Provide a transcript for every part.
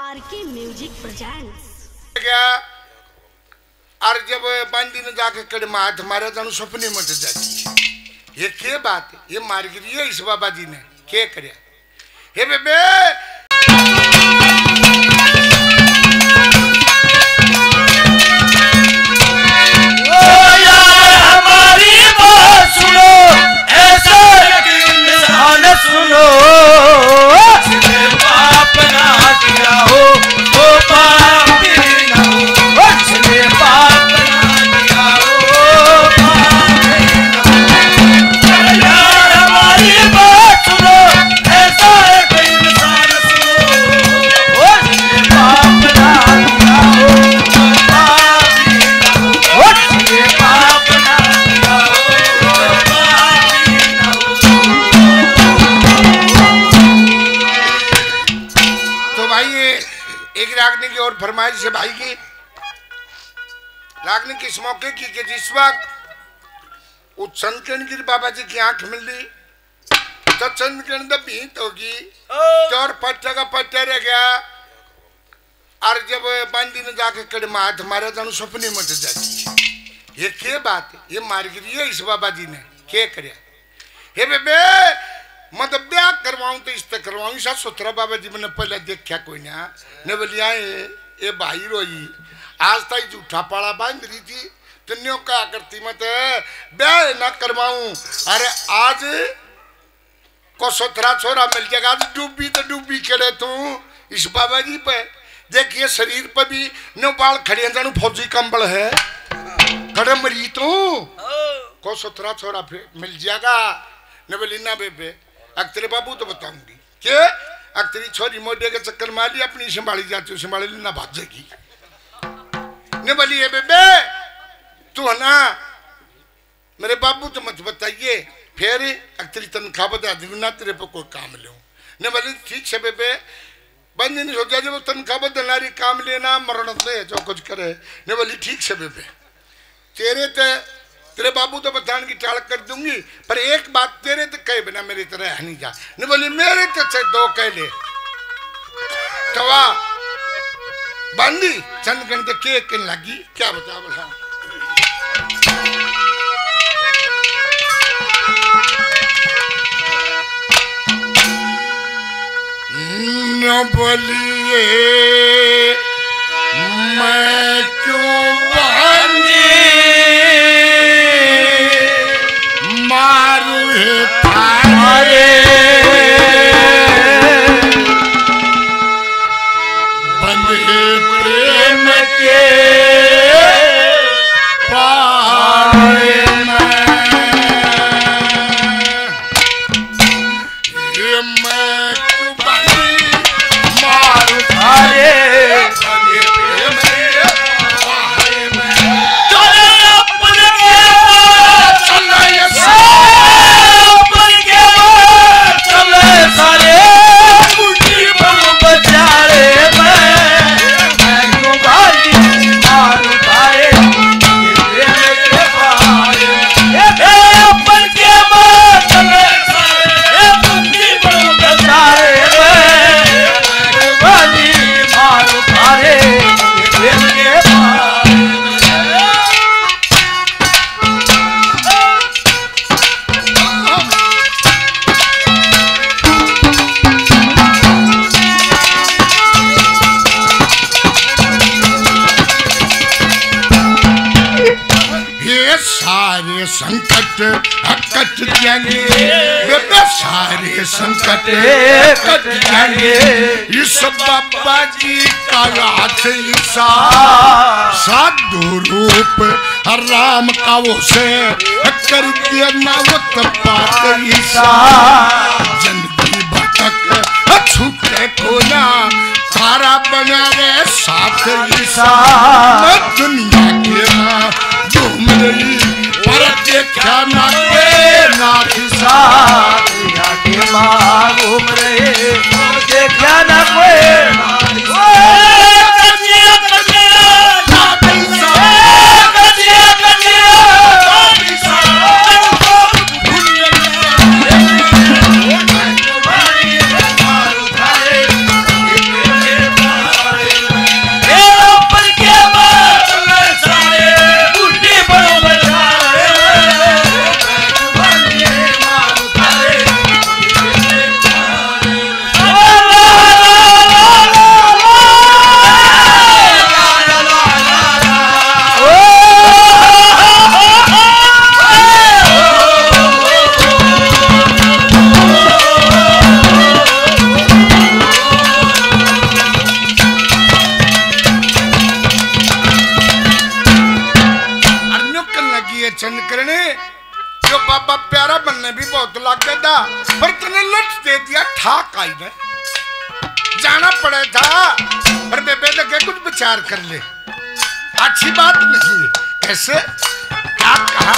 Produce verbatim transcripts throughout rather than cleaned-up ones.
RK music presents क्या और जब बंदी ने जाके कड़े माथ मारे तो सपने मत जाती। ये क्या बात है? ये मार गिरी है इस बाबा जी ने क्या करे? हे बेबे हमारी बात सुनो, ऐसा इंसान सुनो, जिसने पाप ना किया हो वो पापी ना हो, जिसने पाप ना किया हो पापी ना हो। यार हमारी बात सुनो, ऐसा एक इंसान सुनो, जिसने पाप ना किया हो वो पापी ना हो, जिसने पाप ना किया हो वो पापी ना हो। तो भाई ये एक रागनी की और फरमाइश है भाई की। रागनी किस मौके की कि जिस वक्त उस चंदकिरण बाबा जी की आंख मिल ली तो चंदकिरण दबीत होगी चौर पट्टा का पट्टा रह गया। और जब बंदी ने जाके कड़े माथ मारे तो सपने मत जाती। ये क्या बात है? ये मार गिरी है इस बाबा जी ने क्या करे? हे बेबे मतलब ब्याह करवाऊं तो इस तक करवाऊं सा सुथरा बाबा जी मैंने पहले देखा कोई ना ने बोलिया ये भाई रोई आज तक झूठा पाला बांध रही थी तो न्यों क्या करती मत ब्याह ना करवाऊं। अरे आज को सुथरा छोरा मिल जाएगा आज डूबी तो डूबी करे तू इस बाबा जी पे देखिए शरीर पर भी नो बाल खड़े जानू फौजी कंबल है खड़े मरी तू को सुथरा छोरा मिल जाएगा ने बोली ना बेबे अक्तरे बाबू तो बताऊंगी के अक्तरी छोरी मोटे के चक्कर मारी अपनी संभाली जाती संभाली ना भागेगी ने बोली है बेबे तू है ना मेरे बाबू तो मत बताइए फिर अक्तरी तनख्वाह बता दूंगी ना तेरे पे कोई काम ले ने बोली ठीक है बेबे बंदी ने सोचा जब तनख्वाह बदलनारी काम लेना मरण ले जो कुछ करे ने बोली ठीक है बेबे तेरे ते तेरे बाबू तो बताने की टाल कर दूंगी पर एक बात तेरे तो कहे बिना मेरी तरह नहीं जा ने बोली मेरे तो से दो कह ले तवा बंदी चंदगण तो के किन लगी क्या बता बोला न बोलिए मैं क्यों बंदी मारू है थारे बंदे प्रेम के पाए मैं ये मैं क्यों बंदी मारू थारे संकट कट जाएंगे बेबे सारे संकट कट जाएंगे इस बाबा जी का हाथ ईसा साधु रूप राम का वो से कर दिया नावत पात ईसा जिंदगी भटक छूटे को ना तारा बना रे साथ ईसा दुनिया के माँ घूम रही पर देखा ना के नाथ साथ के माँ घूम रहे देखा ना कोई करने जो बाबा प्यारा बनने भी बहुत लग गया पर तूने लट दे दिया ठाक आई ने जाना पड़ा था पर बेबे लगे कुछ विचार कर ले अच्छी बात नहीं है कैसे क्या कहा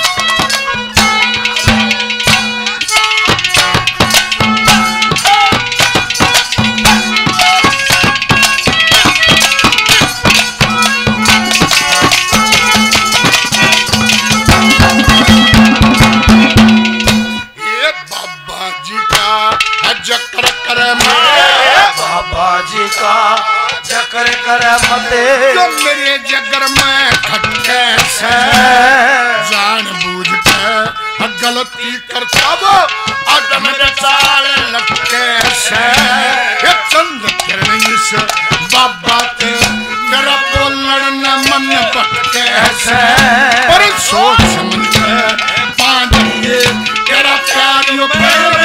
जकर कर बाबा जी का जकर कर मते जो मेरे जगर में खटके से जान बूझ के गलती करता वो आदम के चाल लटके से चंद किरण इस बाबा के तेरा बोलन मन भटके से पर सोच समझ के पांडिये तेरा प्यार यो प्यार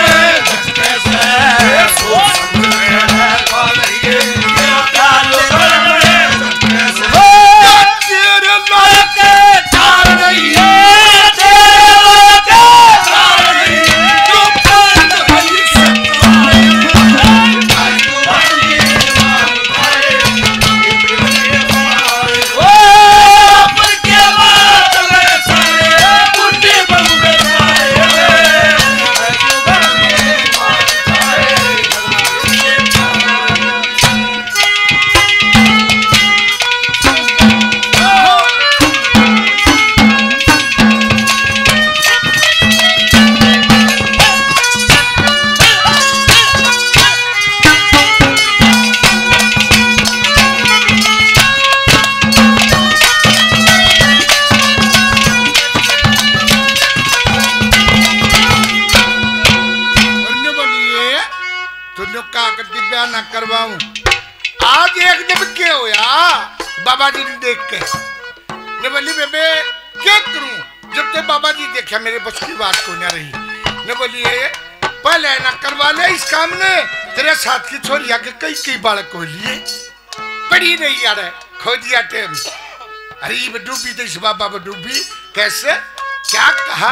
करवाऊं आज एक दिन क्या होया बाबा जी ने देख के ने बोली बेबे क्या करूं जब तक बाबा जी देखा मेरे बस की बात को ना रही ने बोली पहले ना करवा ले इस काम ने तेरे साथ की छोरी आके कई कई बालक को लिए पड़ी नहीं यार खो दिया टेम अरे ये डूबी तो इस बाबा में डूबी कैसे क्या कहा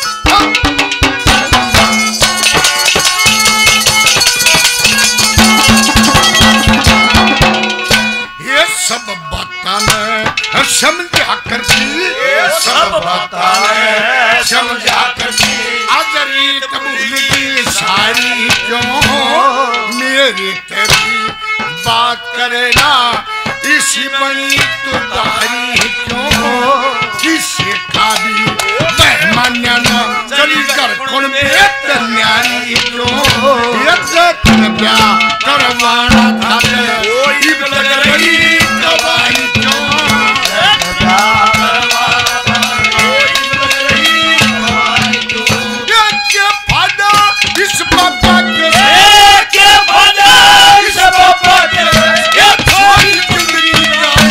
सब बातें समझा करती सब बातें समझा करती अजरी कबूल की सारी क्यों मेरी तेरी बात करे ना इसी बनी तुम्हारी क्यों किसी का भी मेहमानिया ना चली कर कौन बेहतर न्यारी क्यों यज्ञ क्या करवाना था वही लग रही कबाई क्यों क्या फायदा इस बाबा के क्या फायदा इस बाबा के क्या थोड़ी जिंदगी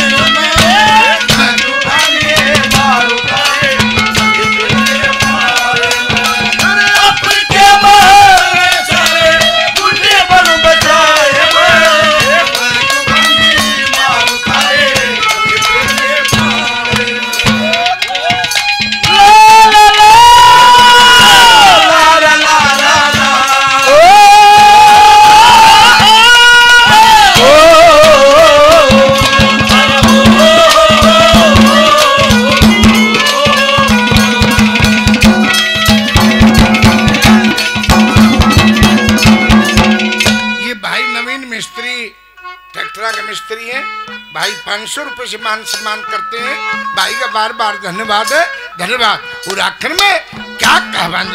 मिस्त्री है भाई पाँच सौ रुपए से मान सम्मान करते हैं भाई का बार बार धन्यवाद है धन्यवाद और आखिर में क्या कहवानी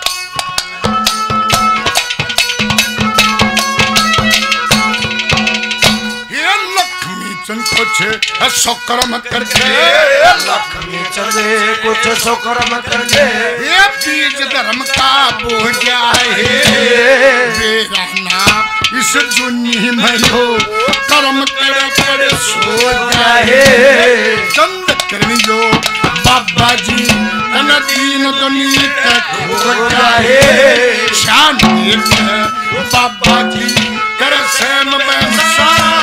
ये लक्ष्मी चंद कुछ सोकरम करके लक्ष्मी चंद कुछ सोकरम करके ये बीज धर्म का बोझ है बेराना इस दुनिया में हो कर्म करे करे सो जाए चंद करियो बाबा जी तन दीन दुनिया तक हो जाए शान बाबा जी कर सेम में